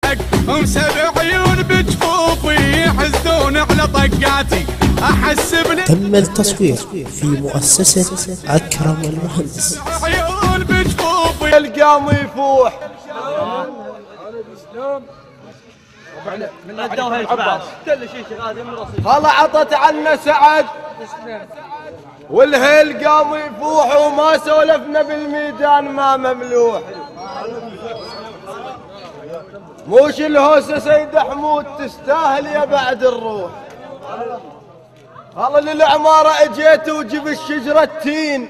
مسبع عيون بجفوفي يحزون على طقاتي احس تم التصوير في مؤسسة أكرم المهندس. عيون بجفوفي القام يفوح من ادوها العباس كل شيء شغال من رصيد هلا عطت عنا سعد والهيل قام يفوح وما سولفنا بالميدان ما مملوح. موش الهوسة سيد حمود تستاهل يا بعد الروح. هلا للعمارة اجيت وجب الشجرة التين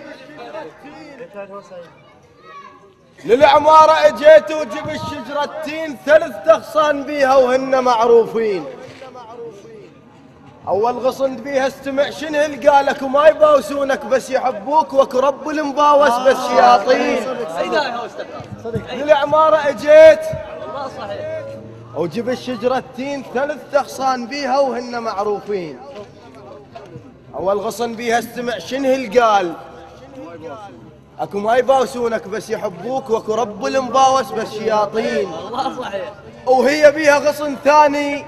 للعمارة اجيت وجب الشجرة التين 3 اغصان بيها وهن معروفين. اول غصن بيها استمع شنهل قالك وما يباوسونك بس يحبوك وكرب المباوس بس شياطين. للعمارة اجيت وجب الشجرة التين 3 اغصان بيها وهن معروفين. اول غصن بيها استمع شنهل قال اكو ما يباوسونك بس يحبوك واكو رب المباوس بس شياطين. والله صحيح. وهي بيها غصن ثاني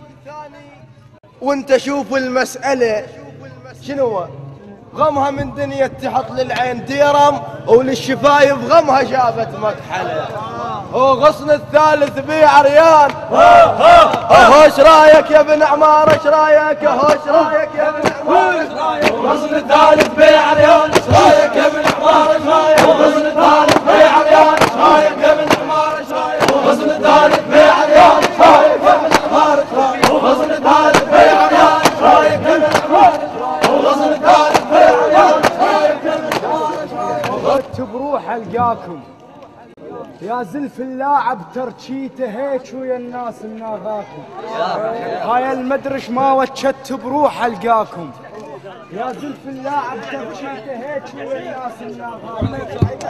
وانت شوف المسألة شنو غمها من دنيا تحط للعين ديرم وللشفايف غمها جابت مكحلة. وغصن الثالث بيه عريان ايش رايك يا ابن عمار ايش رايك ايش رايك يا ابن عمار. غصن الثالث بيه عريان ايش رايك يا ابن عمار ايش رايك. غصن الثالث بيه عريان ايش رايك يا ابن عمار ايش رايك. غصن الثالث بيه عريان ايش رايك يا ابن عمار ايش رايك. غصن الثالث بيه عريان ايش رايك يا ابن عمار ايش رايك. غصن الثالث بيه عريان ايش رايك يا ابن عمار ايش رايك. بروح القاكم يا زلف اللاعب ترشيته هيك ويا الناس مناغاكم. هاي المدرش ما وجدت بروح القاكم يا زلف اللاعب ترشيته هيك ويا الناس مناغاكم.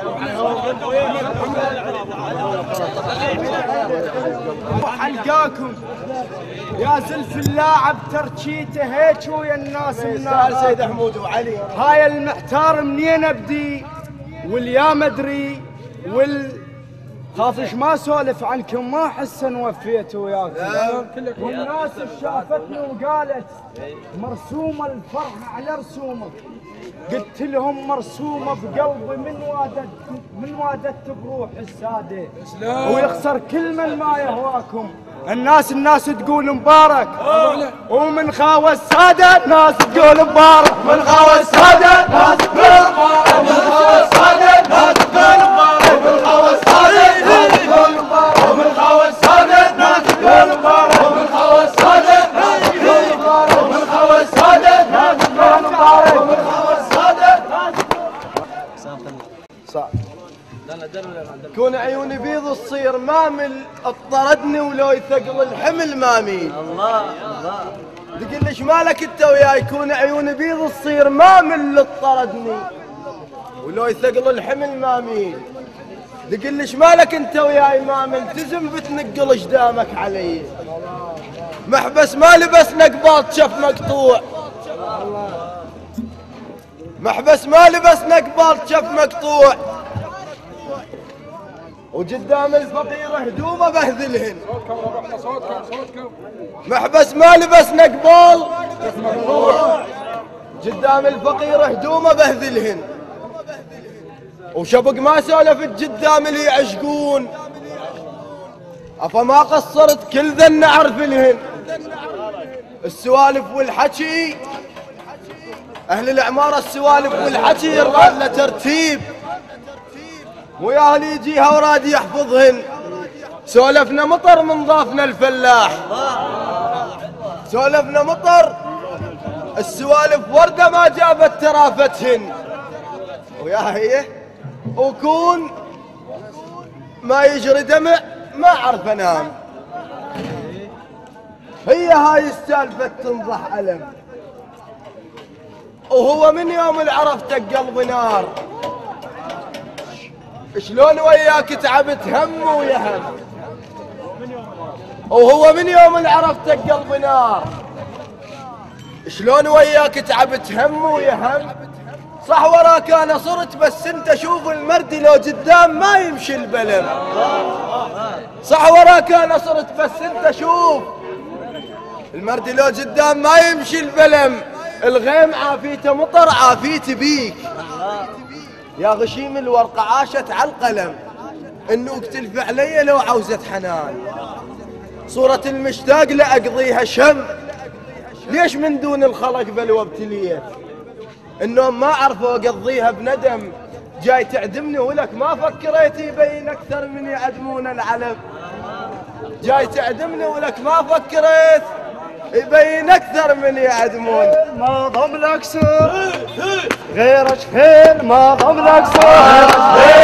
بروح القاكم يا زلف اللاعب ترشيته هيك ويا الناس مناغاكم. سيد حمود وعلي هاي المحتار منين ابدي واليا مدري خافش ما سولف عنكم ما احس ان وفيت وياكم. والناس شافتني وقالت مرسومه الفرحه على رسومك. قلت لهم مرسومه بقلبي من وادت بروح الساده ويخسر كل من ما يهواكم. الناس تقول مبارك ومن خاوى الساده الناس تقول مبارك. من خاوى الساده الناس تقول مبارك. من خاوى الساده الناس تقول مبارك. من خاوى الساده ومن خاوى السادة الناس تقول مبارك. ومن خاوى السادة الناس تقول مبارك. ومن خاوى السادة الناس تقول مبارك. ومن خاوى السادة صح. كون عيوني بيض تصير مامل اطردني ولو يثقل الحمل مامي. الله الله تقول ليش مالك انت وياي. كون عيوني بيض تصير مامل اطردني ولو يثقل الحمل مامي. تقول ليش مالك انت وياي ما ملتزم بتنقل اجدامك علي. محبس ما لبسنا قباط شف مقطوع. محبس ما لبسنا قباط شف مقطوع وقدام الفقير هدومه بهذلهن. محبس ما لبسنا قبال قدام الفقير هدومه بهذلهن. وشبق ما سولفت قدام اللي يعشقون افما قصرت كل ذا نعرف لهن. السوالف والحكي اهل العمارة السوالف والحكي يرغب له ترتيب ويا اللي يجيها وراد يحفظهن. سولفنا مطر من ضافنا الفلاح. سولفنا مطر السوالف وردة ما جابت ترافتهن. ويا هي وكون ما يجري دمع ما اعرف انام. هي هاي السالفة تنضح ألم. وهو من يوم اللي عرفتك قلبي نار. شلون وياك تعبت هم ويهم. وهو من يوم اللي عرفتك قلبي نار. شلون وياك تعبت هم ويهم. صح وراك انا صرت، بس انت شوف المردي لو قدام ما يمشي البلم. صح وراك انا صرت، بس انت شوف المردي لو قدام ما يمشي البلم. الغيم عافيته مطر عافيت بيك يا غشيم الورقة عاشت على القلم. النوق تلف علي لو عوزت حنان، صورة المشتاق لأقضيها شم. ليش من دون الخلق بلوى ابتليت، النوم ما عرفوا اقضيها بندم. جاي تعدمني ولك ما فكريت يبين اكثر من يعدمون العلم. جاي تعدمني ولك ما فكريت يبين اكثر من يعدمون. ما ضم لك سر غيرك خير، ما ضم لك سر